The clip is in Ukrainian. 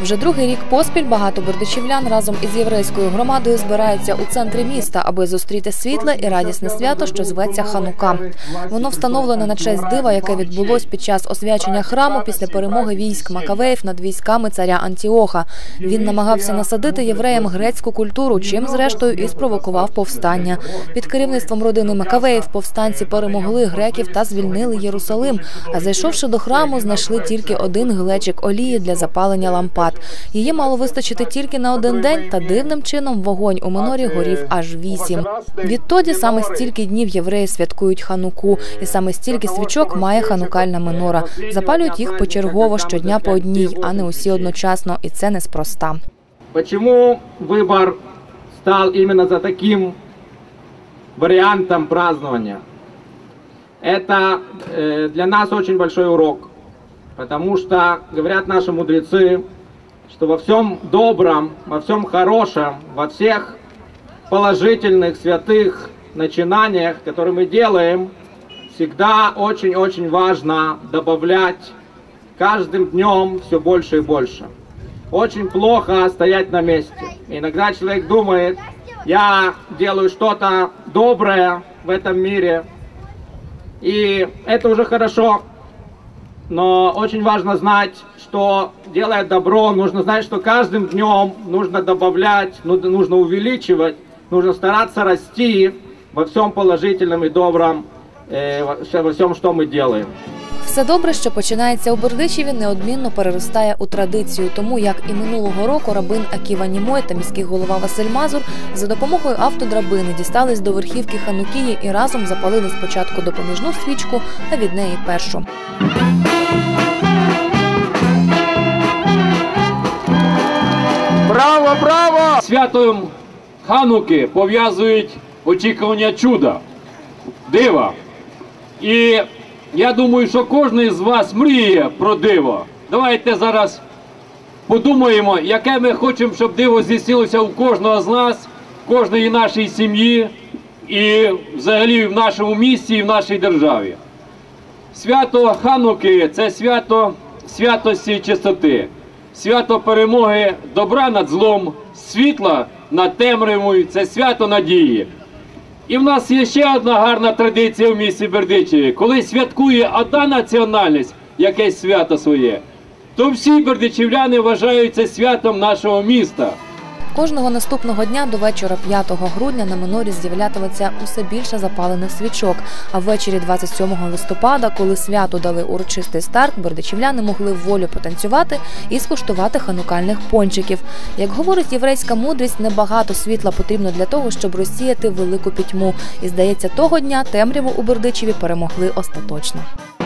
Вже другий рік поспіль багато бердичівлян разом із єврейською громадою збираються у центрі міста, аби зустріти світле і радісне свято, що зветься Ханука. Воно встановлене на честь дива, яке відбулось під час освячення храму після перемоги військ Макавеїв над військами царя Антіоха. Він намагався насадити євреям грецьку культуру, чим зрештою і спровокував повстання. Під керівництвом родини Макавеїв повстанці перемогли греків та звільнили Єрусалим, а зайшовши до храму, знайшли тільки один глечик олії для запалення лампад. Її мало вистачити тільки на один день, та дивним чином вогонь у минорі горів аж 8. Відтоді саме стільки днів євреї святкують Хануку, і саме стільки свічок має ханукальна минора. Запалюють їх почергово, щодня по одній, а не усі одночасно, і це неспроста. Чому вибір став іменно за таким варіантом празднования? Это для нас очень большой урок, потому что говорят наши мудрецы, что во всем добром, во всем хорошем, во всех положительных, святых начинаниях, которые мы делаем, всегда очень-очень важно добавлять каждым днем все больше и больше. Очень плохо стоять на месте. Иногда человек думает, я делаю что-то доброе в этом мире, и это уже хорошо, но очень важно знать, что делая добро, нужно знать, что каждым днем нужно добавлять, нужно увеличивать, нужно стараться расти во всем положительном и добром, во всем, что мы делаем. Все добре, що починається у Бердичеві, неодмінно переростає у традицію. Тому, як і минулого року, рабин Аківа Німой та міський голова Василь Мазур за допомогою автодрабини дістались до верхівки Ханукії і разом запалили спочатку допоміжну свічку, а від неї першу. Браво, браво! Святом Хануки пов'язують очікування чуда, дива. І я думаю, що кожен з вас мріє про диво. Давайте зараз подумаємо, яке ми хочемо, щоб диво здійснилося у кожного з нас, в кожної нашій сім'ї і взагалі в нашому місті і в нашій державі. Свято Хануки – це свято святості і чистоти, свято перемоги добра над злом, світла над темрявою – це свято надії. І в нас є ще одна гарна традиція в місті Бердичеві. Коли святкує одна національність якесь свято своє, то всі бердичівляни вважають це святом нашого міста. Кожного наступного дня до вечора 5 грудня на минорі з'являтиметься усе більше запалених свічок. А ввечері 27 листопада, коли свято дали урочистий старт, бердичівляни могли вволю потанцювати і скуштувати ханукальних пончиків. Як говорить єврейська мудрість, небагато світла потрібно для того, щоб розсіяти велику пітьму. І, здається, того дня темряву у Бердичеві перемогли остаточно.